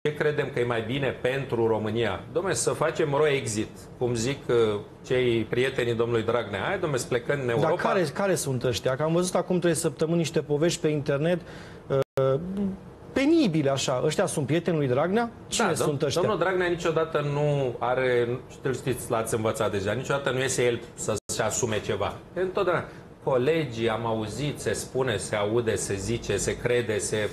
credem că e mai bine pentru România? Dom'le, să facem exit, cum zic cei prietenii domnului Dragnea. Hai, dom'le, să plecăm în Europa. Dar care sunt ăștia? Că am văzut acum 3 săptămâni niște povești pe internet penibile, așa. Ăștia sunt prietenii lui Dragnea? Cine sunt ăștia? Domnul Dragnea niciodată nu are, știți, l-ați învățat deja, niciodată nu iese el să-și asume ceva. Întotdeauna colegii, am auzit, se spune, se aude, se zice, se crede,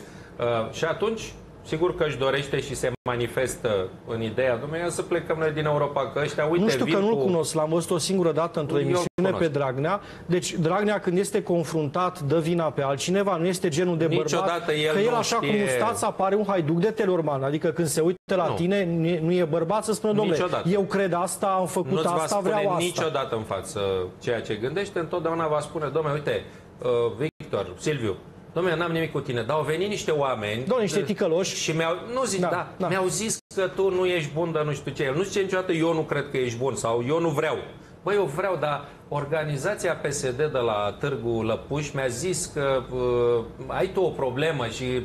și atunci sigur că își dorește și se manifestă în ideea, domnule, să plecăm noi din Europa, că ăștia, uite, nu știu că nu-l cunosc, l-am văzut o singură dată într-o emisiune pe Dragnea. Deci Dragnea, când este confruntat, dă vina pe altcineva, nu este genul de bărbat, că el așa cu mustața pare un haiduc de Telorman, adică când se uită la tine, nu e bărbat să spună, domnule, eu cred asta, am făcut asta, vreau asta. Niciodată în față ceea ce gândește, întotdeauna va spune, domnule, uite, Victor, Silviu, dom'le, n-am nimic cu tine, dar au venit niște oameni... Dom'le, niște ticăloși. Și mi-au zis că tu nu ești bun, dar nu știu ce. El nu zice niciodată, eu nu cred că ești bun sau eu nu vreau. Băi, eu vreau, dar organizația PSD de la Târgu Lăpuș mi-a zis că ai tu o problemă și...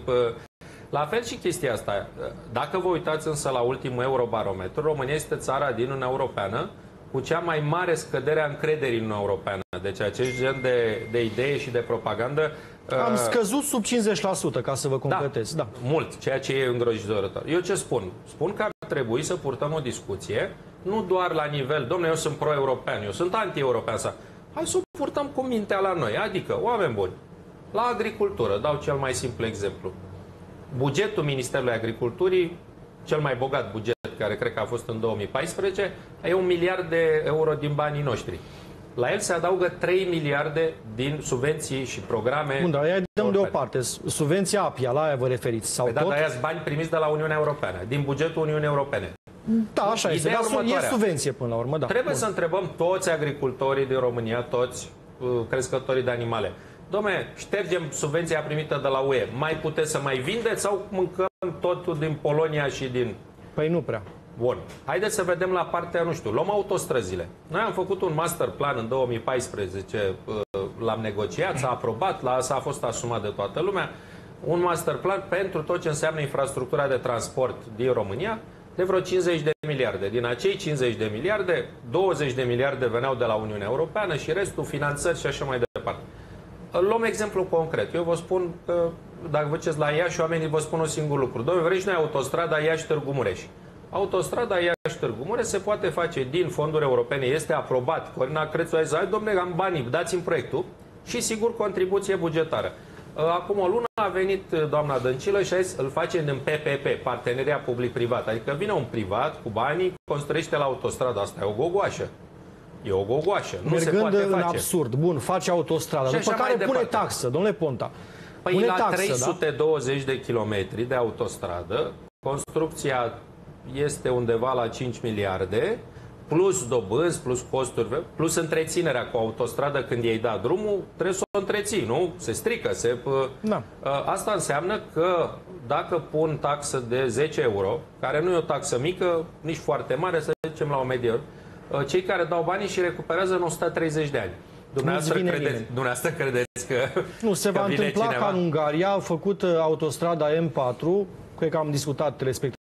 La fel și chestia asta. Dacă vă uitați însă la ultimul Eurobarometru, România este țara din Uniunea Europeană cu cea mai mare scădere a încrederii în Uniunea Europeană. Deci acest gen de idee și de propagandă... Am scăzut sub 50%, ca să vă completez. Da, mult, ceea ce e îngrozitor. Eu ce spun? Spun că ar trebui să purtăm o discuție, nu doar la nivel, domnule, eu sunt pro-european, eu sunt anti-european. Hai să o purtăm cu mintea la noi, adică, oameni buni, la agricultură, dau cel mai simplu exemplu. Bugetul Ministerului Agriculturii, cel mai bogat buget, care cred că a fost în 2014, e 1 miliard de euro din banii noștri. La el se adaugă 3 miliarde din subvenții și programe. Bun, dar aia dăm deoparte. Subvenția APIA, la aia vă referiți? Sau tot? Aia sunt bani primiți de la Uniunea Europeană, din bugetul Uniunii Europene. Da, așa este, dar e subvenție până la urmă. Da. Trebuie să întrebăm toți agricultorii din România, toți crescătorii de animale. Dom'le, ștergem subvenția primită de la UE. Mai puteți să mai vindeți sau mâncăm totul din Polonia și din... Păi nu prea. Bun. Haideți să vedem la partea, nu știu, luăm autostrăzile. Noi am făcut un master plan în 2014, l-am negociat, s-a aprobat, a fost asumat de toată lumea. Un master plan pentru tot ce înseamnă infrastructura de transport din România, de vreo 50 de miliarde. Din acei 50 de miliarde, 20 de miliarde veneau de la Uniunea Europeană și restul finanțări și așa mai departe. Luăm exemplu concret. Eu vă spun că, dacă vă duceți la Iași, oamenii vă spun un singur lucru. Dom'le, vrei și noi autostrada Iași-Târgu Mureș. Autostrada Iași-Târgu Mureș se poate face din fonduri europene, este aprobat. Corina Crețu a zis, hai, dom'le, am banii, dați-mi proiectul și, sigur, contribuție bugetară. Acum o lună a venit doamna Dăncilă și a zis, îl facem în PPP, parteneria public-privat. Adică vine un privat cu banii, construiește la autostrada. Asta e o gogoașă. E o gogoașă. Nu se poate face. În absurd. Bun, face autostrada. După care pune taxă, domnule Ponta. Păi pune la taxă, 320 de kilometri de autostradă, construcția este undeva la 5 miliarde, plus dobânzi, plus costuri, plus întreținerea cu autostradă când ei da drumul, trebuie să o întreții, nu? Se strică. Asta înseamnă că dacă pun taxă de 10 euro, care nu e o taxă mică, nici foarte Mare, să zicem la o medie, cei care dau banii și recuperează în 130 de ani. Dumneavoastră credeți că nu se va întâmpla ca în Ungaria, au făcut autostrada M4, cred că am discutat